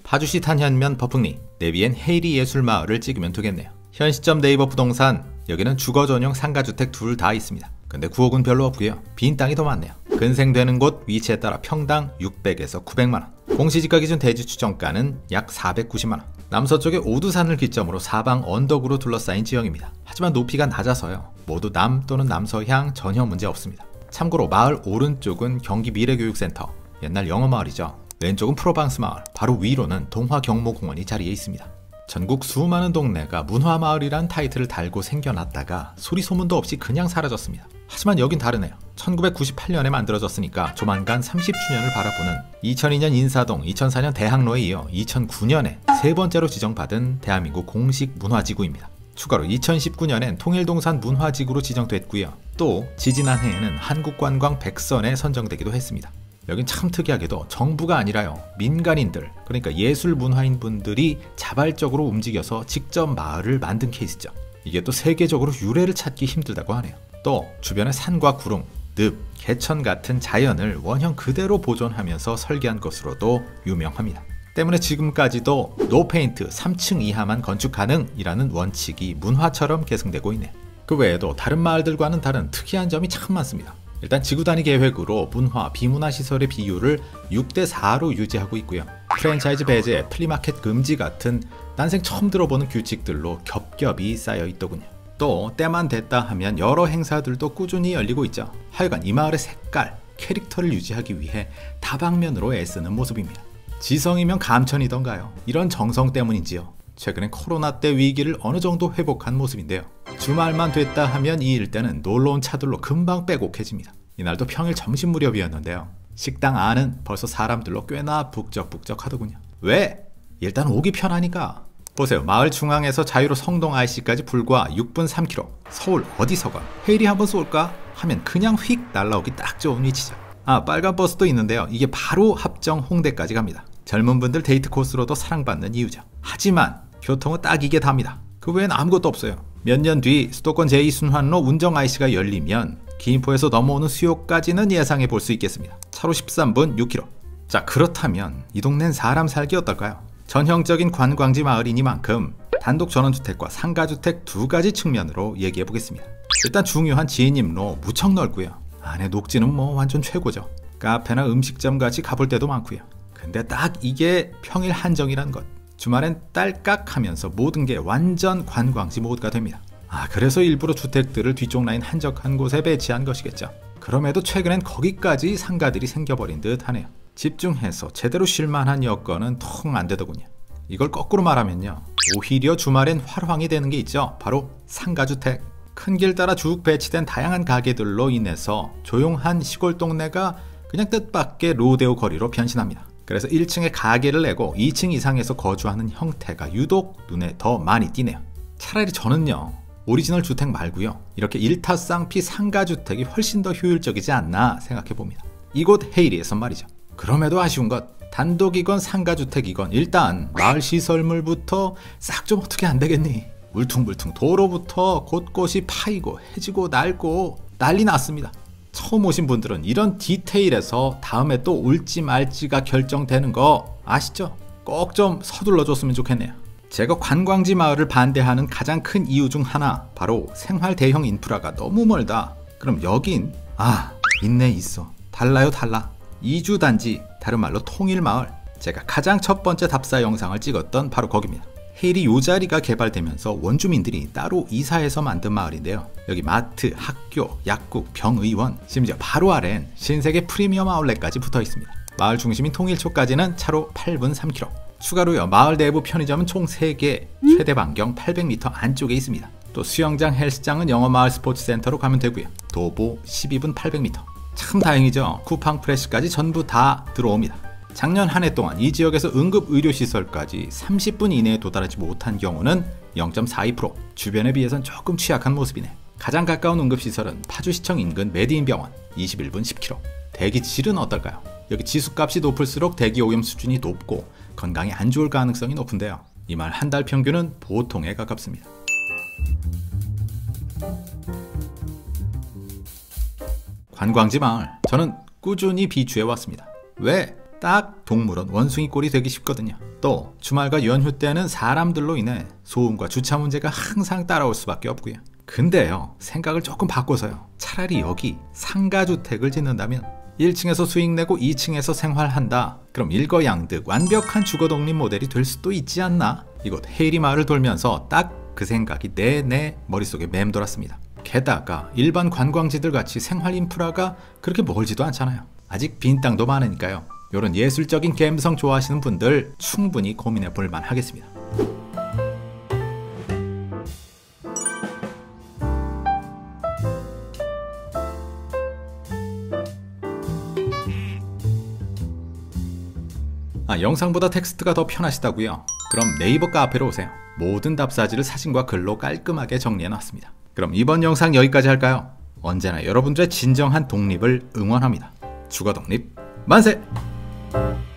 파주시 탄현면 버풍리, 내비엔 헤이리 예술마을을 찍으면 되겠네요. 현 시점 네이버 부동산, 여기는 주거 전용 상가주택 둘 다 있습니다. 근데 구옥은 별로 없고요. 빈 땅이 더 많네요. 근생되는 곳 위치에 따라 평당 600에서 900만원, 공시지가 기준 대지 추정가는 약 490만원. 남서쪽에 오두산을 기점으로 사방 언덕으로 둘러싸인 지형입니다. 하지만 높이가 낮아서요, 모두 남 또는 남서향 전혀 문제 없습니다. 참고로 마을 오른쪽은 경기 미래교육센터, 옛날 영어마을이죠. 왼쪽은 프로방스 마을, 바로 위로는 동화경모공원이 자리해 있습니다. 전국 수많은 동네가 문화마을이란 타이틀을 달고 생겨났다가 소리소문도 없이 그냥 사라졌습니다. 하지만 여긴 다르네요. 1998년에 만들어졌으니까 조만간 30주년을 바라보는 2002년 인사동, 2004년 대학로에 이어 2009년에 세 번째로 지정받은 대한민국 공식 문화지구입니다. 추가로 2019년엔 통일동산 문화지구로 지정됐고요. 또 지지난해에는 한국관광 100선에 선정되기도 했습니다. 여긴 참 특이하게도 정부가 아니라요, 민간인들, 그러니까 예술문화인분들이 자발적으로 움직여서 직접 마을을 만든 케이스죠. 이게 또 세계적으로 유래를 찾기 힘들다고 하네요. 또 주변의 산과 구릉, 늪, 개천 같은 자연을 원형 그대로 보존하면서 설계한 것으로도 유명합니다. 때문에 지금까지도 노페인트 3층 이하만 건축 가능이라는 원칙이 문화처럼 계승되고 있네요. 그 외에도 다른 마을들과는 다른 특이한 점이 참 많습니다. 일단 지구 단위 계획으로 문화, 비문화 시설의 비율을 6대4로 유지하고 있고요. 프랜차이즈 배제, 플리마켓 금지 같은 난생 처음 들어보는 규칙들로 겹겹이 쌓여 있더군요. 또 때만 됐다 하면 여러 행사들도 꾸준히 열리고 있죠. 하여간 이 마을의 색깔, 캐릭터를 유지하기 위해 다방면으로 애쓰는 모습입니다. 지성이면 감천이던가요? 이런 정성 때문인지요, 최근엔 코로나 때 위기를 어느 정도 회복한 모습인데요. 주말만 됐다 하면 이 일대는 놀러온 차들로 금방 빼곡해집니다. 이날도 평일 점심 무렵이었는데요. 식당 안은 벌써 사람들로 꽤나 북적북적하더군요. 왜? 일단 오기 편하니까. 보세요. 마을 중앙에서 자유로 성동 IC까지 불과 6분 3km. 서울 어디서건 헤이리 한번 쏠까? 하면 그냥 휙 날라오기 딱 좋은 위치죠. 빨간 버스도 있는데요. 이게 바로 합정 홍대까지 갑니다. 젊은 분들 데이트 코스로도 사랑받는 이유죠. 하지만 교통은 딱 이게 답니다. 그 외엔 아무것도 없어요. 몇 년 뒤 수도권 제2순환로 운정 IC가 열리면 김포에서 넘어오는 수요까지는 예상해 볼 수 있겠습니다. 차로 13분 6km. 자, 그렇다면 이 동네는 사람 살기 어떨까요? 전형적인 관광지 마을이니만큼 단독 전원주택과 상가주택 두 가지 측면으로 얘기해 보겠습니다. 일단 중요한 진입로 무척 넓고요. 안에 녹지는 뭐 완전 최고죠. 카페나 음식점 같이 가볼 때도 많고요. 근데 딱 이게 평일 한정이란 것. 주말엔 딸깍하면서 모든 게 완전 관광지 모드가 됩니다. 그래서 일부러 주택들을 뒤쪽 라인 한적한 곳에 배치한 것이겠죠. 그럼에도 최근엔 거기까지 상가들이 생겨버린 듯 하네요. 집중해서 제대로 쉴만한 여건은 통 안 되더군요. 이걸 거꾸로 말하면요, 오히려 주말엔 활황이 되는 게 있죠. 바로 상가주택. 큰 길 따라 쭉 배치된 다양한 가게들로 인해서 조용한 시골 동네가 그냥 뜻밖의 로데오 거리로 변신합니다. 그래서 1층에 가게를 내고 2층 이상에서 거주하는 형태가 유독 눈에 더 많이 띄네요. 차라리 저는요, 오리지널 주택 말고요, 이렇게 일타쌍피 상가주택이 훨씬 더 효율적이지 않나 생각해봅니다. 이곳 헤이리에서 말이죠. 그럼에도 아쉬운 것, 단독이건 상가주택이건 일단 마을 시설물부터 싹 좀 어떻게 안 되겠니? 울퉁불퉁 도로부터 곳곳이 파이고 해지고 낡고 난리 났습니다. 처음 오신 분들은 이런 디테일에서 다음에 또 올지 말지가 결정되는 거 아시죠? 꼭 좀 서둘러 줬으면 좋겠네요. 제가 관광지 마을을 반대하는 가장 큰 이유 중 하나, 바로 생활 대형 인프라가 너무 멀다. 그럼 여긴 있네, 있어. 달라요, 달라. 이주단지, 다른 말로 통일마을. 제가 가장 첫 번째 답사 영상을 찍었던 바로 거기입니다. 헤이리 요 자리가 개발되면서 원주민들이 따로 이사해서 만든 마을인데요. 여기 마트, 학교, 약국, 병의원, 심지어 바로 아래엔 신세계 프리미엄 아울렛까지 붙어 있습니다. 마을 중심인 통일초까지는 차로 8분 3km. 추가로요, 마을 내부 편의점은 총 3개, 최대 반경 800m 안쪽에 있습니다. 또 수영장, 헬스장은 영어마을 스포츠센터로 가면 되고요. 도보 12분 800m. 참 다행이죠. 쿠팡 프레시까지 전부 다 들어옵니다. 작년 한 해 동안 이 지역에서 응급의료시설까지 30분 이내에 도달하지 못한 경우는 0.42%, 주변에 비해선 조금 취약한 모습이네. 가장 가까운 응급시설은 파주시청 인근 메디인병원 21분 10km. 대기질은 어떨까요? 여기 지수값이 높을수록 대기오염 수준이 높고 건강에 안 좋을 가능성이 높은데요. 이 말 한 달 평균은 보통에 가깝습니다. 관광지 마을, 저는 꾸준히 비추해 왔습니다. 왜? 딱 동물원 원숭이 꼴이 되기 쉽거든요. 또 주말과 연휴 때는 사람들로 인해 소음과 주차 문제가 항상 따라올 수밖에 없고요. 근데요, 생각을 조금 바꿔서요, 차라리 여기 상가주택을 짓는다면 1층에서 수익 내고 2층에서 생활한다. 그럼 일거양득 완벽한 주거독립 모델이 될 수도 있지 않나? 이곳 헤이리 마을을 돌면서 딱 그 생각이 내 머릿속에 맴돌았습니다. 게다가 일반 관광지들 같이 생활 인프라가 그렇게 멀지도 않잖아요. 아직 빈 땅도 많으니까요. 이런 예술적인 감성 좋아하시는 분들 충분히 고민해 볼 만 하겠습니다. 영상보다 텍스트가 더 편하시다고요? 그럼 네이버 카페로 오세요. 모든 답사지를 사진과 글로 깔끔하게 정리해놨습니다. 그럼 이번 영상 여기까지 할까요? 언제나 여러분들의 진정한 독립을 응원합니다. 주거독립 만세!